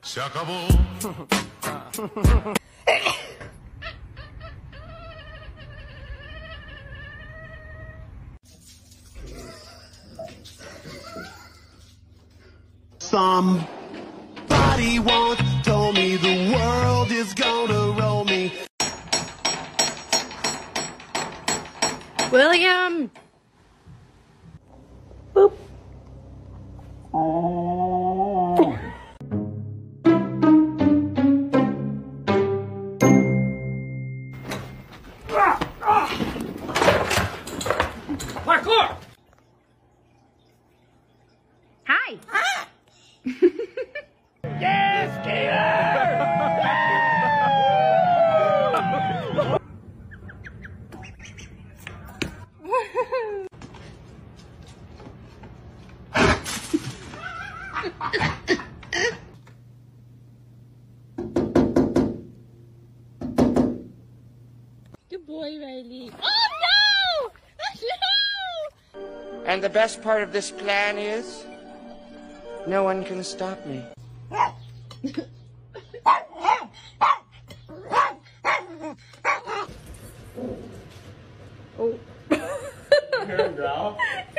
Se acabó. Somebody once told me the world is gonna roll me. William! Boop. Parkour! Hi! Yes, Gator! Good boy, Riley. Oh no! No! And the best part of this plan is, no one can stop me. Oh. Hear him growl?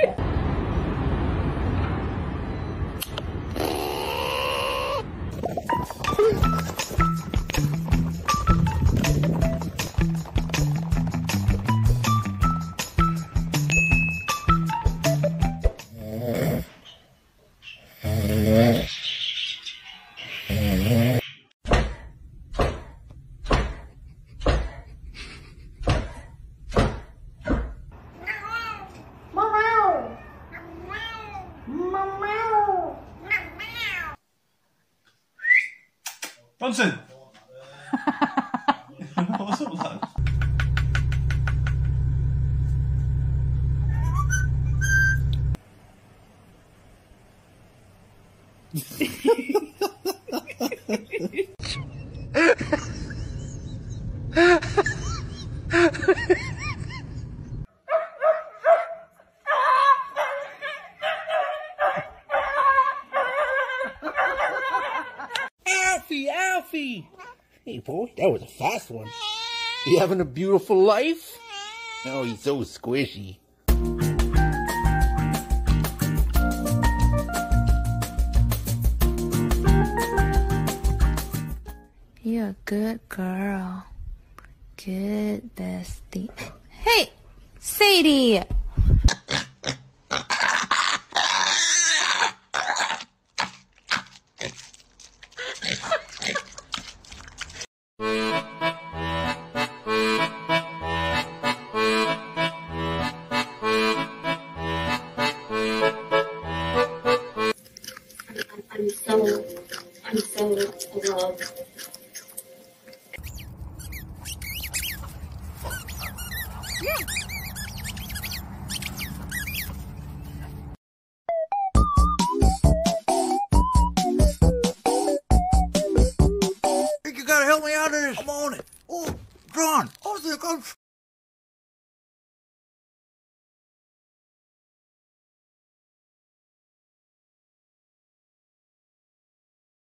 Bunsen! Vad så där? Alfie! Hey, boy, that was a fast one. You having a beautiful life? Oh, he's so squishy. You're a good girl. Good bestie. Hey! Sadie! I'm so in love. Yeah.